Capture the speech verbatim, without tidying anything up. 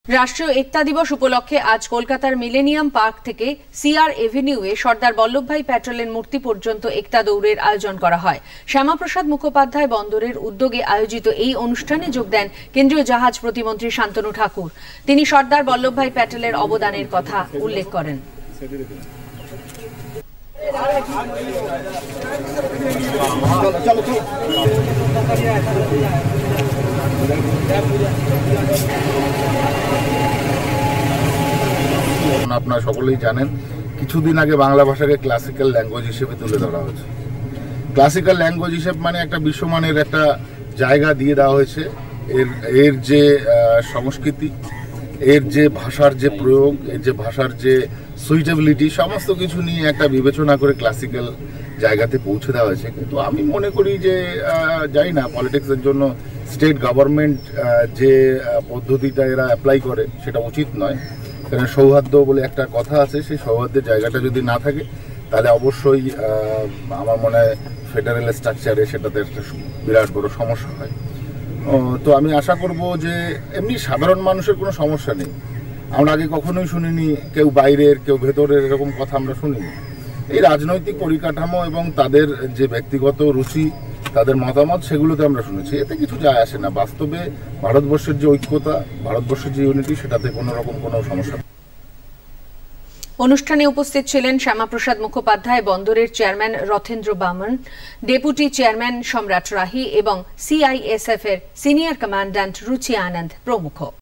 राष्ट्रीय एकता दिवस उपलक्षे आज कलकातार मिलेनियम पार्क থেকে সিআর এভিনিউয়ে সর্দার বল্লভভাই প্যাটেলের মূর্তি পর্যন্ত একতা দৌড়ের আয়োজন করা হয়। শ্যামাপ্রসাদ মুখোপাধ্যায় বন্দরের উদ্যোগে আয়োজিত এই অনুষ্ঠানে যোগ দেন কেন্দ্রীয় জাহাজ প্রতিমন্ত্রী শান্তনু ঠাকুর। তিনি সর্দার বল্লভভাই প্যাটেলের অবদানের কথা উল্লেখ করেন। আপনারা সকলেই জানেন কিছুদিন আগে বাংলা ভাষাকে ক্লাসিক্যাল ল্যাঙ্গুয়েজ হিসেবে তুলে ধরা হয়েছে। ক্লাসিক্যাল ল্যাঙ্গুয়েজ হিসেবে মানে একটা বিশ্বমানের একটা জায়গা দিয়ে দেওয়া হয়েছে। এর এর যে সংস্কৃতি, এর যে ভাষার যে প্রয়োগ, এর যে ভাষার যে সুইটেবিলিটি, সমস্ত কিছু নিয়ে একটা বিবেচনা করে ক্লাসিক্যাল জায়গাতে পৌঁছে দেওয়া হয়েছে। কিন্তু আমি মনে করি যে জানি না পলিটিক্সের জন্য স্টেট গভর্নমেন্ট যে পদ্ধতিটা এরা অ্যাপ্লাই করে সেটা উচিত নয়। কারণ সৌহার্দ্য বলে একটা কথা আছে, সেই সৌহার্দ্যের জায়গাটা যদি না থাকে তাহলে অবশ্যই আমার মনে হয় ফেডারেল স্ট্রাকচারে সেটাতে একটা বিরাট বড় সমস্যা হয়। তো আমি আশা করব যে এমনি সাধারণ মানুষের কোনো সমস্যা নেই। আমরা আগে কখনোই শুনিনি কেউ বাইরের কেউ ভেতরের এরকম কথা আমরা শুনিনি। এই রাজনৈতিক পরিকাঠামো এবং তাদের যে ব্যক্তিগত রুচি, তাদের মতামত, সেগুলোতে আমরা শুনেছি। এতে কিছু যায় আসে না। বাস্তবে ভারতবর্ষের যে ঐক্যতা, ভারতবর্ষের যে ইউনিটি, সেটাতে কোনো রকম কোনো সমস্যা নেই। অনুষ্ঠানে উপস্থিত ছিলেন শ্যামাপ্রসাদ মুখোপাধ্যায়, বন্দরের চেয়ারম্যান রথেন্দ্র বামন, ডেপুটি চেয়ারম্যান সম্রাট রাহি এবং সিআইএসএফ এর সিনিয়র কমান্ড্যান্ট রুচি আনন্দ প্রমুখ।